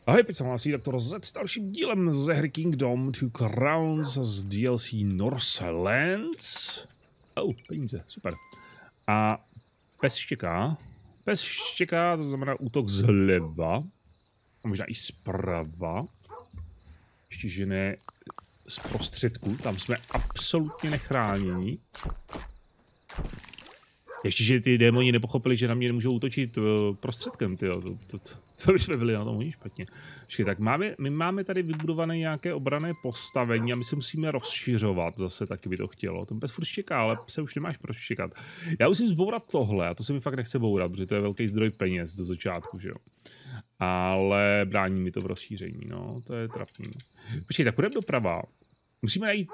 Ahoj, pizza hlásí Dr. Z s dalším dílem ze hry Kingdom Two Crowns z DLC Northlands. Peníze, super. A pes štěká. Pes štěká, to znamená útok zleva. A možná i zprava. Ještě, že ne z prostředku, tam jsme absolutně nechráněni. Ještě, že ty démoni nepochopili, že na mě nemůžou útočit prostředkem, tyjo. To bychom byli na tom hodně špatně. Počkej, tak my máme tady vybudované nějaké obranné postavení a my se musíme rozšiřovat zase, taky by to chtělo. Ten pes furt štěká, ale se už nemáš proč štěkat. Já musím zbourat tohle a to se mi fakt nechce bourat, protože to je velký zdroj peněz do začátku, že jo. Ale brání mi to v rozšíření, no, to je trapný. Počkej, tak půjdeme doprava. Musíme najít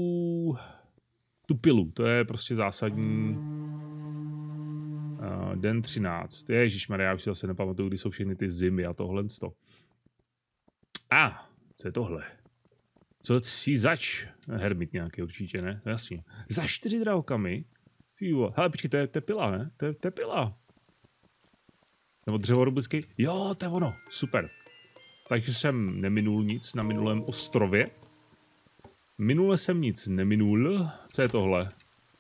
tu pilu, to je prostě zásadní. Den 13. Ježišmarja, já už si zase nepamatuju, kdy jsou všechny ty zimy a tohle. Co je tohle? Co si zač? Hermit nějaký určitě, ne? Jasně. Za 4 drahokamy? Hele, počkej, to je pila, ne? To je pila. Nebo dřevorublický? Jo, to je ono. Super. Takže jsem neminul nic na minulém ostrově. Minule jsem nic neminul. Co je tohle?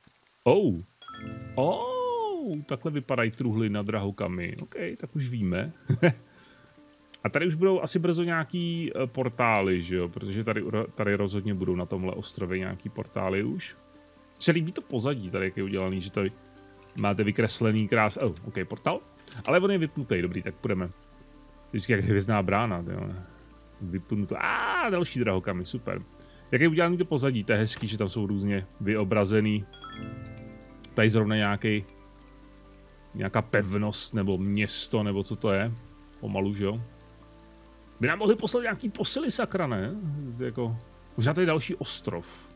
Takhle vypadají truhly na drahokamy. OK, tak už víme. A tady už budou asi brzo nějaký portály, že jo? Protože tady rozhodně budou na tomhle ostrově nějaký portály už. Se líbí to pozadí tady, jak je udělaný, že tady máte vykreslený OK, portál. Ale on je vypnutý, dobrý, tak půjdeme. Vždycky jak hvězdná brána, jo. Vypnuto. Další drahokamy, super. Jak je udělaný to pozadí, to je hezký, že tam jsou různě vyobrazený. Tady zrovna nějaká pevnost, nebo město, nebo co to je. Pomalu, že jo? By nám mohli poslat nějaký posily, sakra, ne? Jako, možná to je další ostrov.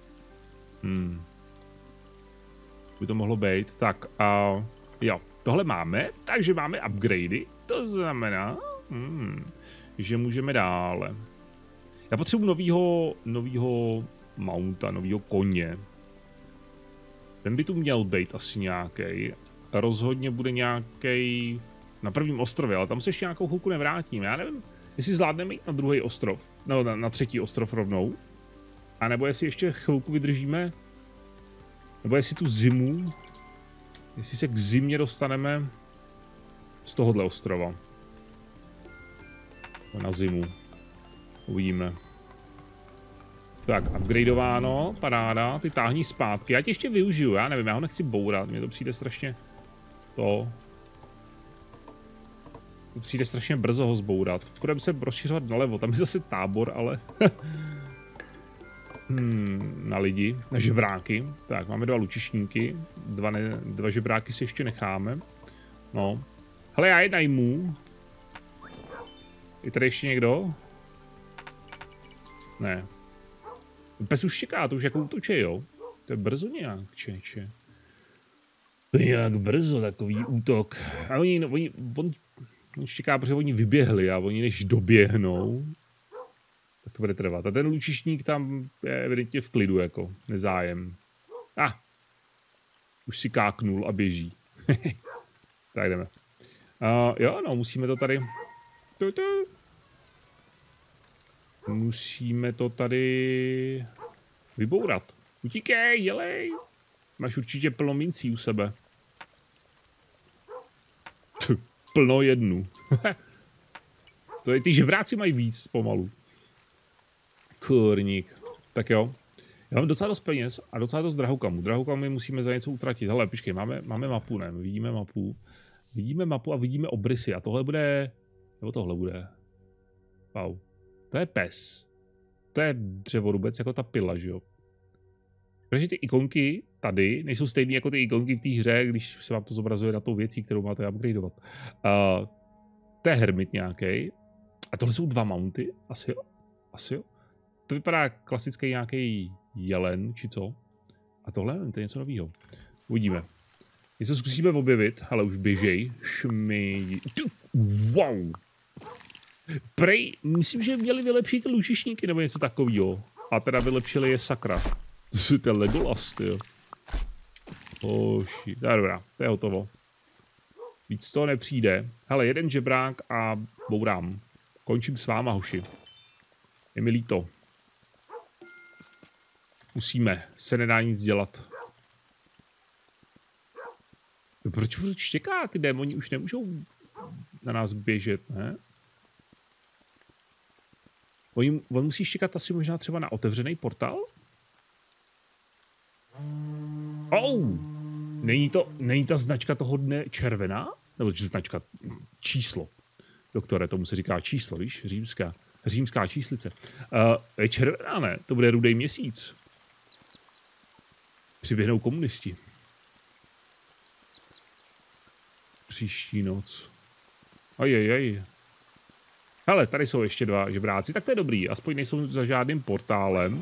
By to mohlo být. Tak, jo, tohle máme, takže máme upgradey. To znamená, že můžeme dále. Já potřebuji novýho mounta, novýho koně. Ten by tu měl být asi nějaký. Rozhodně bude nějaký na prvním ostrově, ale tam se ještě nějakou chvilku nevrátíme. Já nevím, jestli zvládneme jít na druhý ostrov, nebo na třetí ostrov rovnou. A nebo jestli ještě chvilku vydržíme, nebo jestli tu zimu, jestli se k zimě dostaneme z tohohle ostrova. Na zimu. Uvidíme. Tak, upgradeováno, paráda, ty táhní zpátky. Já tě ještě využiju, já nevím, já ho nechci bourat, mně to přijde strašně to přijde strašně brzo ho zbourat. Budeme se rozšiřovat nalevo, tam je zase tábor, ale na lidi, na žebráky. Tak, máme 2 lučišníky, 2 žebráky si ještě necháme. No, hele, já je najmu. Je tady ještě někdo? Ne. Pes už čeká, to už jako útočí, jo? To je brzo nějak, čeče. To je nějak brzo, takový útok. A on čeká, protože oni vyběhli a oni než doběhnou, tak to bude trvat. A ten lučišník tam je evidentně v klidu, jako nezájem. Už si káknul a běží. Tak jdeme. Jo, no, musíme to tady... Musíme to tady vybourat. Utíkej, jelej. Máš určitě plno mincí u sebe. Plno jednu. To je, ty žebráci mají víc pomalu. Kurník. Tak jo. Já mám docela dost peněz a docela dost drahokamy. Drahokamy musíme za něco utratit. Hele, počkej, máme mapu, ne? Vidíme mapu. Vidíme mapu a vidíme obrysy. A tohle bude... Nebo tohle bude... Wow. To je pes. To je dřevorubec, jako ta pila, že jo? Protože ty ikonky tady nejsou stejné jako ty ikonky v té hře, když se vám to zobrazuje na tou věcí, kterou máte upgradeovat. To je hermit nějaký. A tohle jsou 2 mounty? Asi jo? Asi jo? To vypadá klasický nějaký jelen, či co? A tohle, to je něco nového. Uvidíme. Něco zkusíme objevit, ale už běžej. Wow! Prej, myslím, že měli vylepšit ty lučišníky nebo něco takového. A teda vylepšili je sakra. To je Legolas, tyjo. To je dobrá, to je hotovo. Víc toho nepřijde. Hele, jeden žebrák a bourám. Končím s váma, hoši. Je mi líto. Musíme. Se nedá nic dělat. Proč furt štěká? Ty démoni už nemůžou na nás běžet, ne? On musí štěkat asi možná třeba na otevřený portál? Není ta značka toho dne červená? Nebo značka, číslo. Doktore, tomu se říká číslo, víš? Římská číslice. Je červená, ne? To bude rudý měsíc. Přiběhnou komunisti. Příští noc. Ajajaj. Hele, tady jsou ještě 2 žebráci, tak to je dobrý. Aspoň nejsou za žádným portálem.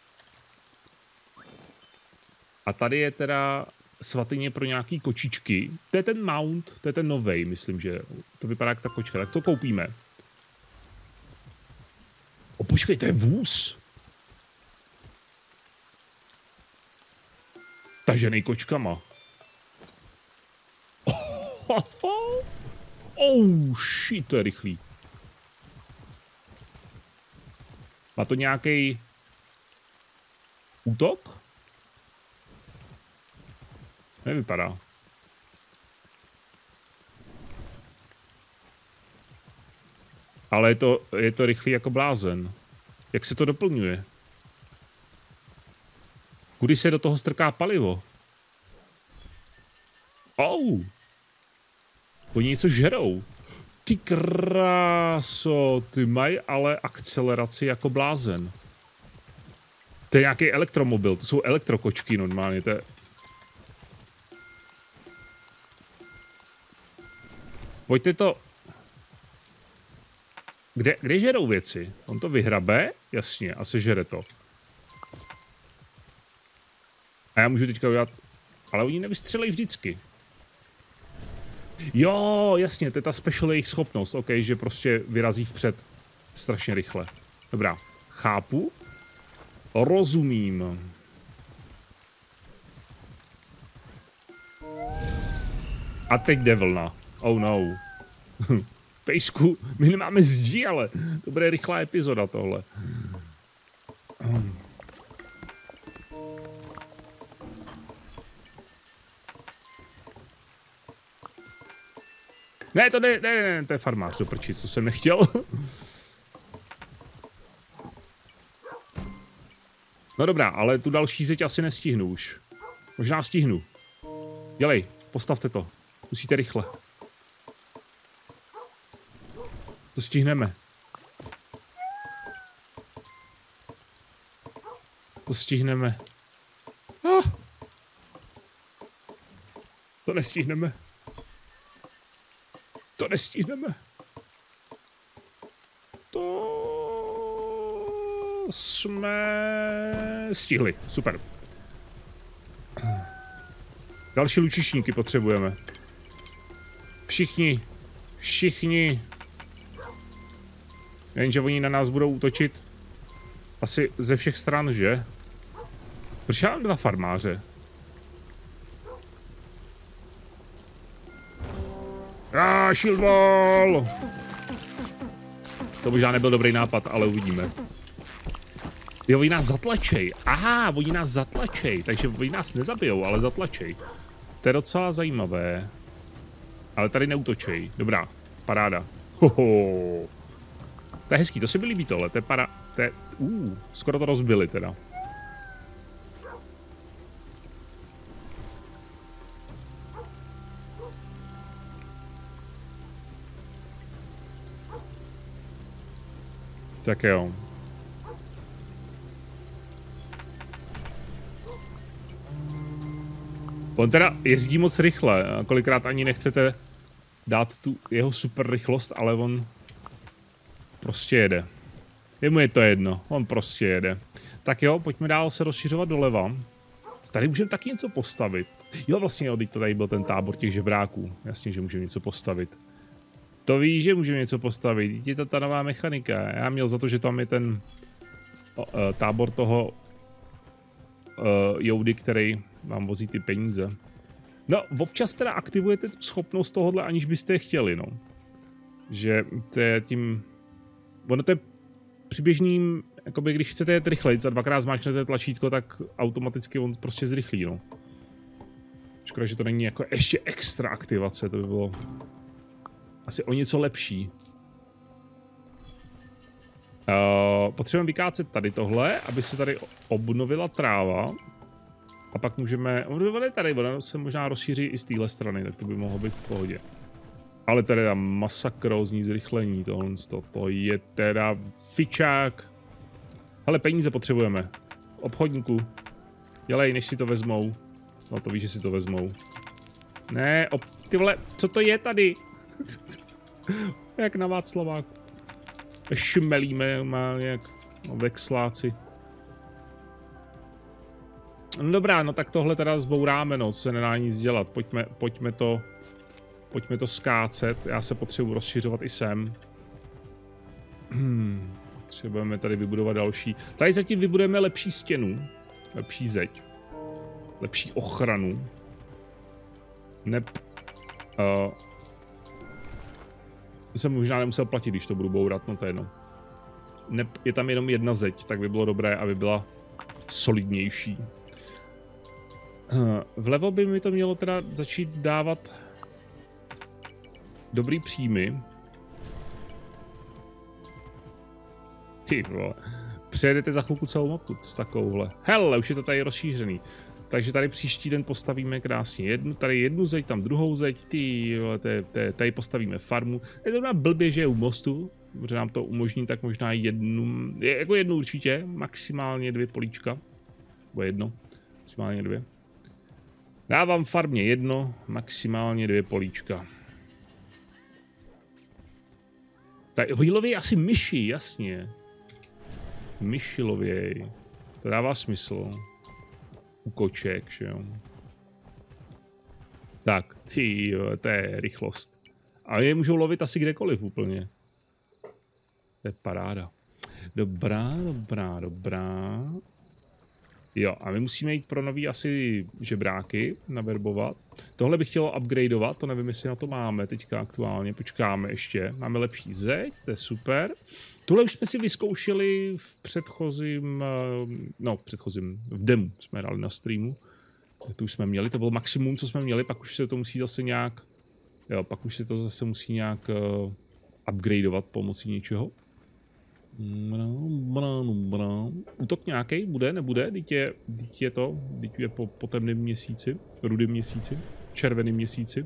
A tady je teda svatyně pro nějaký kočičky. To je ten mount, to je ten novej, myslím, že to vypadá jak ta kočka. Tak to koupíme. Počkej, to je vůz. Tažený kočkama. Shit, to je rychlý. Má to nějaký útok? Nevypadá. Ale je to rychlý jako blázen. Jak se to doplňuje? Kudy se do toho strká palivo? Oni něco žerou. Ty kráso, ty mají ale akceleraci jako blázen. To je nějaký elektromobil, to jsou elektrokočky normálně, to je... Pojďte to... Kde žerou věci? On to vyhrabe? Jasně, a sežere to. A já můžu teďka udělat... Ale oni nevystřelej vždycky. Jo, jasně, to je ta special jejich schopnost, ok, že prostě vyrazí vpřed strašně rychle. Dobrá, chápu. Rozumím. A teď jde vlna. Oh no. Pejsku, my nemáme zdí, ale to bude rychlá epizoda tohle. Ne, to je farmář, do prči, co jsem nechtěl. No dobrá, ale tu další zeď asi nestihnu už. Možná stihnu. Dělej, postavte to. Musíte rychle. To stihneme. To stihneme. To nestihneme. To nestihneme. To jsme stihli. Super. Další lučišníky potřebujeme. Všichni. Jenže oni na nás budou útočit asi ze všech stran, že? Proč já mám 2 farmáře? Shield wall! To možná nebyl dobrý nápad, ale uvidíme. Jo, oni nás zatlačej. Aha, oni nás zatlačej. Takže oni nás nezabijou, ale zatlačej. To je docela zajímavé. Ale tady neútočej. Dobrá, paráda. Hoho. To je hezký, to se mi líbí tohle. To je skoro to rozbili teda. Tak jo. On teda jezdí moc rychle, a kolikrát ani nechcete dát tu jeho super rychlost, ale on prostě jede. Jemu je to jedno, on prostě jede. Tak jo, pojďme dál se rozšiřovat doleva. Tady můžeme taky něco postavit. Jo, vlastně, teď to tady byl ten tábor těch žebráků. Jasně, že můžeme něco postavit. To víš, že můžeme něco postavit. Je to ta nová mechanika. Já měl za to, že tam je ten tábor toho Joudy, který vám vozí ty peníze. No, občas teda aktivujete tu schopnost tohohle, aniž byste je chtěli, no. Že to je tím ono to je při běžným, jakoby když chcete jet rychlejc a dvakrát zmáčknete tlačítko, tak automaticky on prostě zrychlí, no. Škoda, že to není jako ještě extra aktivace, to by bylo asi o něco lepší. Potřebujeme vykácet tady tohle, aby se tady obnovila tráva. A pak můžeme, ona se možná rozšíří i z téhle strany, tak to by mohlo být v pohodě. Ale tady je masakrózní zrychlení, to je teda fičák. Hele, peníze potřebujeme. Obchodníku, dělej, než si to vezmou. No to víš, že si to vezmou. Ne, ty vole, co to je tady? Jak na Václaváku. Šmelíme, má nějak vexláci. No dobrá, no tak tohle teda zbouráme, no, co se nedá nic dělat. Pojďme to skácet, já se potřebuji rozšiřovat i sem. Potřebujeme tady vybudovat další. Tady zatím vybudujeme lepší stěnu, lepší zeď, lepší ochranu. Jsem možná nemusel platit, když to budu bourat, no to je jedno. Je tam jenom jedna zeď, tak by bylo dobré, aby byla solidnější. Vlevo by mi to mělo teda začít dávat dobrý příjmy. Ty vole. Přejedete za chvilku celou mapu s takovouhle. Hele, už je to tady rozšířený. Takže tady příští den postavíme krásně tady jednu zeď, tam druhou zeď, tady postavíme farmu. Je to blbě, že je u mostu, protože nám to umožní tak možná jednu určitě, maximálně 2 políčka. Nebo jedno, maximálně 2. Dávám farmě 1, maximálně 2 políčka. Tak vylověj asi myši, jasně. Myši lověj. To dává smysl. U koček, že jo. Tak, to je rychlost. A je můžou lovit asi kdekoliv úplně. To je paráda. Dobrá. Jo, a my musíme jít pro nový asi žebráky, naverbovat. Tohle bych chtělo upgradeovat, to nevím, jestli na to máme teďka aktuálně, počkáme ještě. Máme lepší zeď, to je super. Tuhle už jsme si vyzkoušeli v předchozím, v demo jsme dali na streamu. Tu už jsme měli, to bylo maximum, co jsme měli, pak už se to musí zase nějak, upgradeovat pomocí něčeho. Útok nějaký bude, nebude, teď je po temném měsíci, rudém měsíci, červeném měsíci.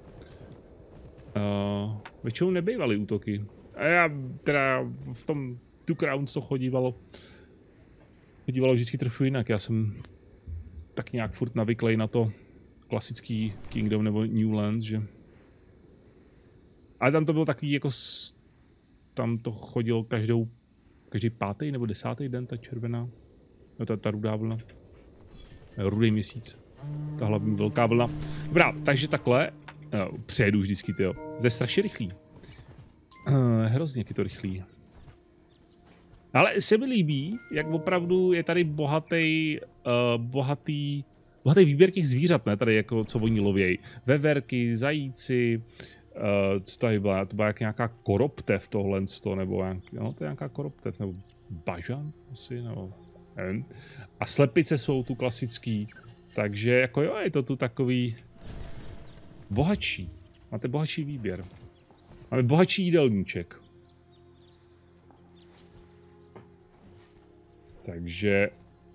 Většinou nebývaly útoky. A já teda v tom Two Crowns to chodívalo vždycky trochu jinak. Já jsem tak nějak furt navyklý na to klasický Kingdom nebo Newlands, že... Ale tam to bylo takový jako... Tam to chodilo každý 5. nebo 10. den, ta červená, no, ta rudá vlna. Rudý měsíc. Ta hlavní velká vlna. Dobrá, takže takhle. Přejedu vždycky, tyjo. Zde je strašně rychlý. Hrozně, jak je to rychlý. Ale se mi líbí, jak opravdu je tady bohatý výběr těch zvířat, ne? Tady jako, co oni lovějí. Veverky, zajíci, co tady byla? To byla jak nějaká koroptev tohle, nebo no, to je nějaká koroptev, nebo bažan asi, nebo nevím. A slepice jsou tu klasický, takže jako jo, je to tu takový bohatší. Máte bohatší výběr. Máme bohatší jídelníček. Takže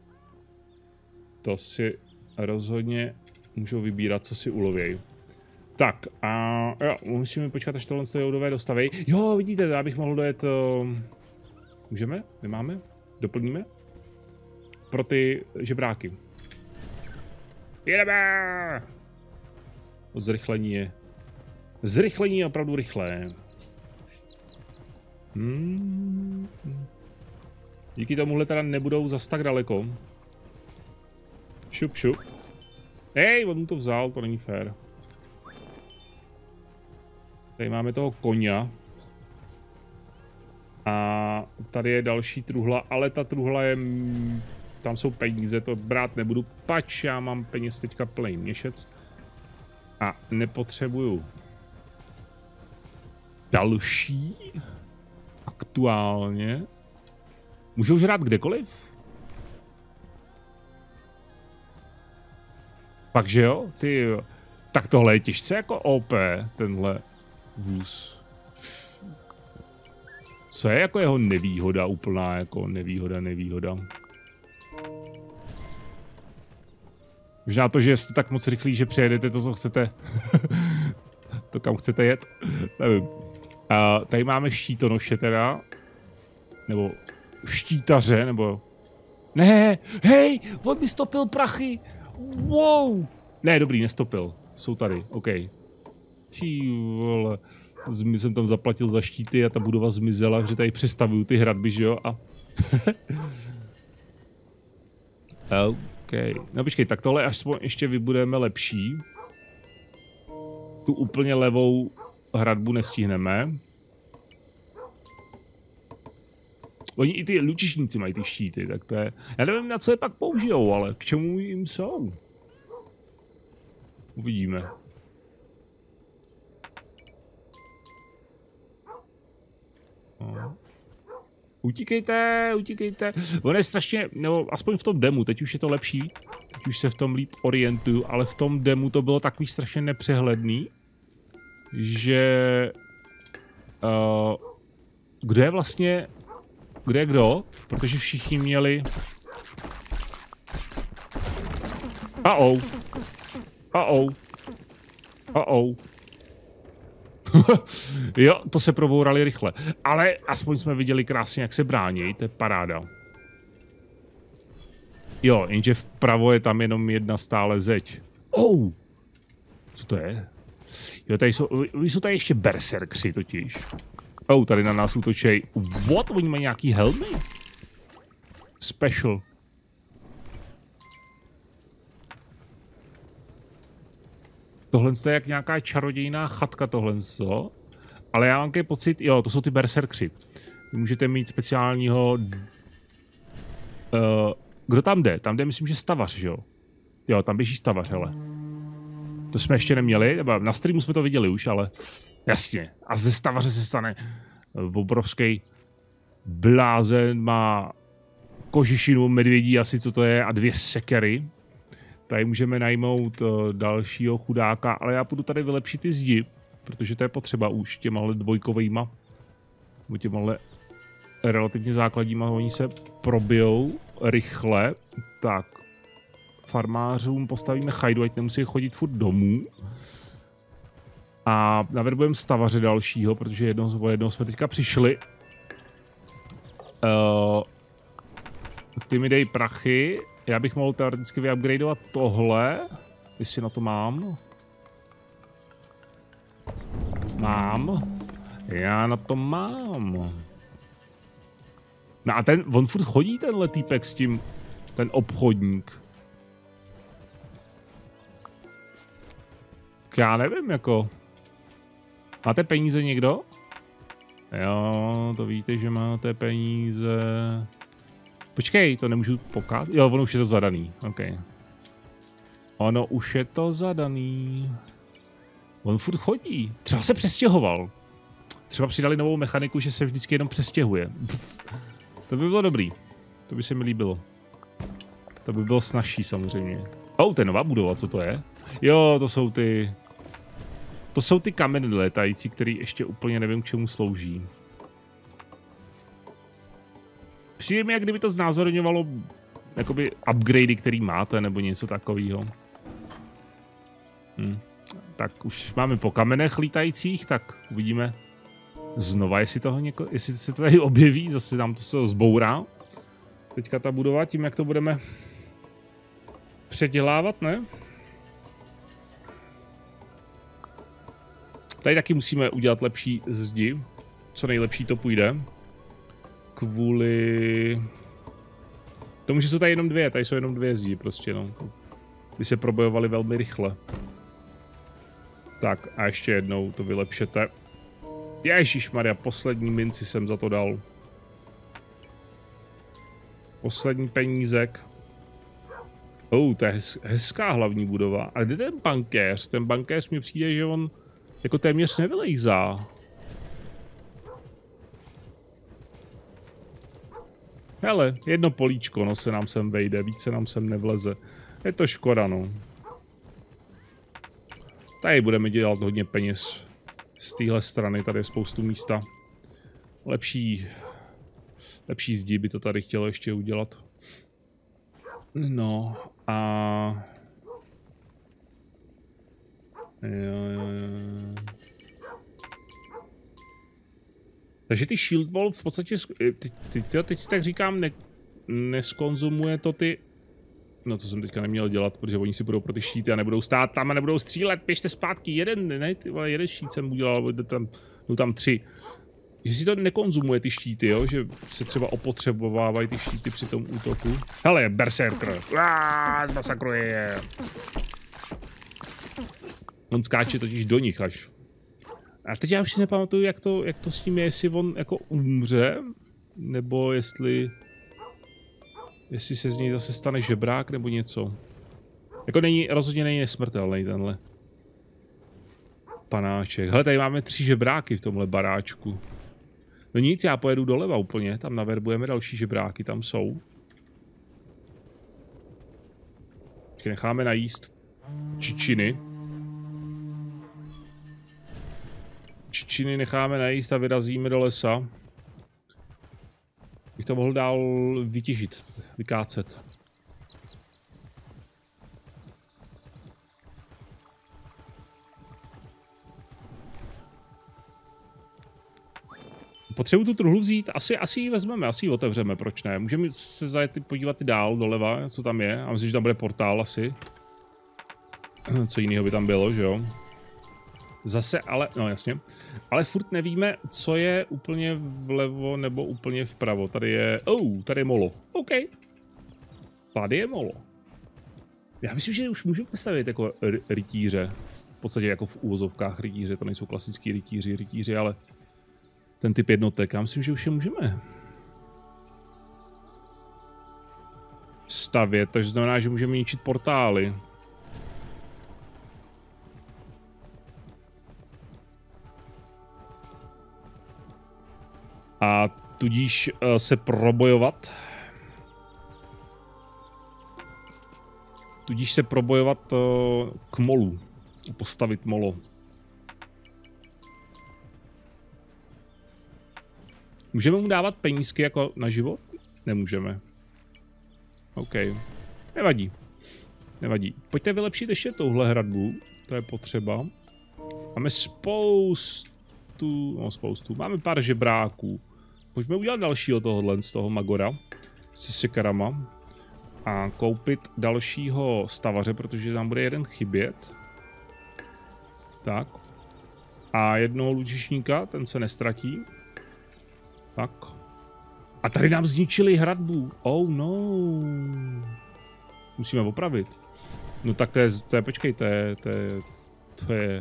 to si rozhodně můžou vybírat, co si ulovějí. Tak a jo, musíme počkat, až tohle joudové dostaví. Jo, vidíte, já bych mohl dojet... Můžeme? Nemáme? Doplníme? Pro ty žebráky. Jedeme! Zrychlení je opravdu rychlé. Díky tomuhle teda nebudou zas tak daleko. Šup. Hej, on mu to vzal, to není fér. Tady máme toho koně. A tady je další truhla, ale ta truhla je... Tam jsou peníze, to brát nebudu, pač já mám peněz teďka plný měšec. A nepotřebuju další. A aktuálně. Můžou žrát kdekoliv? Fakt, že jo? Ty, tak tohle je těžce jako OP, tenhle vůz. Co je jako jeho nevýhoda, úplná jako nevýhoda. Možná to, že jste tak moc rychlí, že přejedete to, co chcete. To, kam chcete jet. Nevím. Tady máme štítonoše teda. Nebo štítaře, nebo... Ne, hej, on mi stopil prachy. Wow. Ne, dobrý, nestopil. Jsou tady, OK. Ty vole. Jsem tam zaplatil za štíty a ta budova zmizela, že tady přestavuju ty hradby, že jo? A... OK. No počkej, tak tohle až ještě vybudujeme lepší. Tu úplně levou hradbu nestihneme. Oni i ty lučišníci mají ty štíty, tak to je... Já nevím, na co je pak použijou, ale k čemu jim jsou? Uvidíme. No. Utíkejte. On je strašně, nebo aspoň v tom demu, teď už je to lepší. Teď už se v tom líp orientuju, ale v tom demu to bylo takový strašně nepřehledný, že... kdo je vlastně... Kde je kdo? Protože všichni měli... Jo, to se probourali rychle. Ale aspoň jsme viděli krásně, jak se brání, to je paráda. Jo, jenže vpravo je tam jenom jedna stále zeď. Co to je? Jo, tady jsou tady ještě berserkři totiž. Tady na nás útočej. What? Oni mají nějaký helmy? Special. Tohle je jak nějaká čarodějná chatka tohle, co? Ale já mám pocit, jo, to jsou ty berserkři. Vy můžete mít speciálního... kdo tam jde? Tam jde, myslím, že stavař, že jo? Jo, tam běží stavař, hele. To jsme ještě neměli, nebo na streamu jsme to viděli už, ale... Jasně. A ze stavaře se stane obrovský blázen, má kožešinu, medvědí asi, co to je, a 2 sekery. Tady můžeme najmout dalšího chudáka, ale já půjdu tady vylepšit ty zdi, protože to je potřeba už těmahle dvojkovejma, nebo těmahle relativně základníma, oni se probijou rychle. Tak, farmářům postavíme chajdu, ať nemusí chodit furt domů. A naverbujeme stavaře dalšího, protože jednoho jsme teďka přišli. Ty mi dej prachy. Já bych mohl teoreticky vyupgradeovat tohle. Jestli na to mám. Já na to mám. No a on furt chodí tenhle týpek s tím, ten obchodník. Já nevím, jako. Máte peníze někdo? Jo, to víte, že máte peníze. Počkej, to nemůžu pokát? Jo, ono už je to zadaný, OK. Ono už je to zadaný. On furt chodí. Třeba se přestěhoval. Třeba přidali novou mechaniku, že se vždycky jenom přestěhuje. To by bylo dobrý. To by se mi líbilo. To by bylo snazší samozřejmě. To je nová budova, co to je? Jo, to jsou ty... To jsou ty kameny létající, který ještě úplně nevím, k čemu slouží. Přijde mi, jak kdyby to znázorňovalo jakoby upgradey, který máte, nebo něco takového. Tak už máme po kamenech lítajících, tak uvidíme znova, jestli se to tady objeví, zase nám to zbourá. Teďka ta budova, tím jak to budeme předělávat, ne? Tady taky musíme udělat lepší zdi. Co nejlepší to půjde. Kvůli tomu, že jsou tady jenom 2. Tady jsou jenom 2 zdi prostě, no. By se probojovali velmi rychle. Tak a ještě jednou to vylepšete. Ježišmarja, poslední minci jsem za to dal. Poslední penízek. To je hezká hlavní budova. A kde ten bankéř? Ten bankéř mi přijde, že on jako téměř nevylejzá. Hele, jedno políčko, no, se nám sem vejde, více nám sem nevleze. Je to škoda, no. Tady budeme dělat hodně peněz. Z téhle strany tady je spoustu místa. Lepší zdi by to tady chtělo ještě udělat. No a... Jo. Takže ty Shield Wall v podstatě, teď si tak říkám, neskonzumuje to ty... No to jsem teďka neměl dělat, protože oni si budou pro ty štíty a nebudou stát tam a nebudou střílet, běžte zpátky, jeden štít jsem udělal, tam 3. Že si to nekonzumuje ty štíty, jo? Že se třeba opotřebovávají ty štíty při tom útoku. Hele, berserker, zmasakruje je. On skáče totiž do nich až. A teď já už si nepamatuju, jak to s tím je, jestli on jako umře, nebo jestli se z něj zase stane žebrák, nebo něco. Jako rozhodně není nesmrtelný tenhle panáček. Hele, tady máme 3 žebráky v tomhle baráčku. No nic, já pojedu doleva úplně, tam naverbujeme další žebráky, tam jsou. Počkej, necháme najíst čičiny. Čičiny necháme najíst a vyrazíme do lesa. Bych to mohl dál vytěžit, vykácet. Potřebuji tu truhlu vzít, asi ji vezmeme, asi ji otevřeme, proč ne? Můžeme se zajet podívat i dál doleva, co tam je. A myslím, že tam bude portál asi. Co jiného by tam bylo, že jo? Zase, ale, no jasně. Ale furt nevíme, co je úplně vlevo nebo úplně vpravo. Tady je, tady je molo. OK. Tady je molo. Já myslím, že už můžu postavit jako rytíře. V podstatě jako v úvozovkách rytíře, to nejsou klasický rytíři, ale ten typ jednotek. Já myslím, že už je můžeme stavět, takže znamená, že můžeme ničit portály. A tudíž se probojovat. K molu. Postavit molo. Můžeme mu dávat penízky jako na život? Nemůžeme. OK. Nevadí. Pojďte vylepšit ještě touhle hradbu. To je potřeba. Máme spoustu. Máme pár žebráků. Pojďme udělat dalšího tohohle z toho Magora. Se sekarama. A koupit dalšího stavaře, protože tam bude jeden chybět. Tak. A jednoho lučišníka, ten se nestratí. Tak. A tady nám zničili hradbu. Oh no. Musíme opravit. No tak to je počkej, to je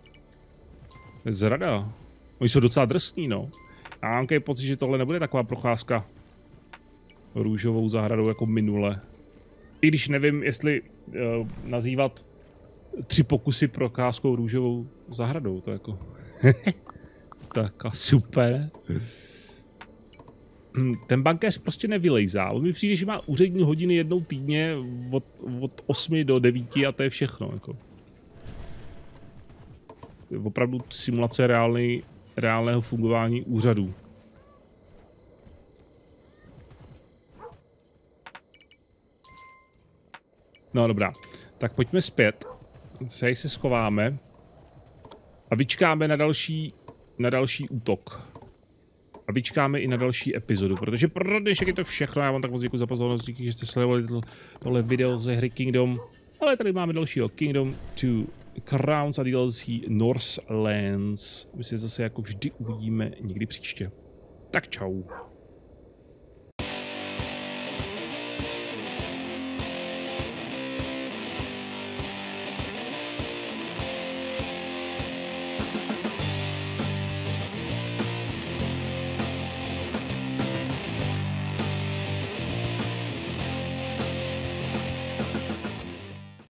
zrada. Oni jsou docela drsní, no. Já mám pocit, že tohle nebude taková procházka růžovou zahradou jako minule. I když nevím, jestli nazývat 3 pokusy procházkou růžovou zahradou, to jako... tak asi úplně. Ten bankéř prostě nevylejzá. On mi přijde, že má úřední hodiny jednou týdně od 8 do 9 a to je všechno. Jako. Je opravdu simulace reálného fungování úřadů. No dobrá, tak pojďme zpět. Tady se schováme a vyčkáme na další útok. A vyčkáme i na další epizodu, protože pro dnešek je to všechno. Já vám tak moc děkuji za pozornost, díky, že jste sledovali tohle video ze hry Kingdom. Ale tady máme dalšího Kingdom 2 Crowns a DLC Northlands. My se zase jako vždy uvidíme někdy příště. Tak čau.